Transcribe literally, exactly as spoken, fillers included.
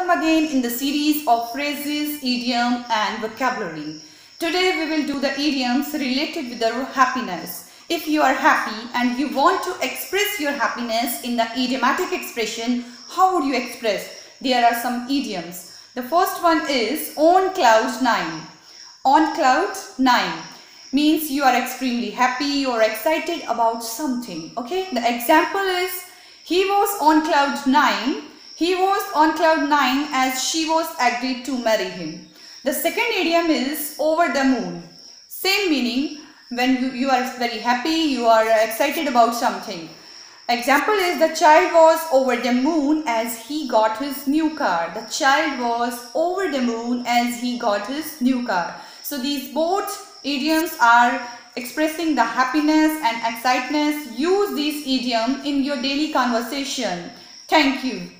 welcome again in the series of phrases, idiom and vocabulary. Today we will do the idioms related with the happiness. If you are happy and you want to express your happiness in the idiomatic expression, how would you express? There are some idioms. The first one is on cloud nine. On cloud nine means you are extremely happy or excited about something. Okay, the example is he was on cloud nine. He was on cloud nine as she was agreed to marry him. The second idiom is over the moon. Same meaning, when you, you are very happy, you are excited about something. Example is the child was over the moon as he got his new car. The child was over the moon as he got his new car. So these both idioms are expressing the happiness and excitement. Use this idiom in your daily conversation. Thank you.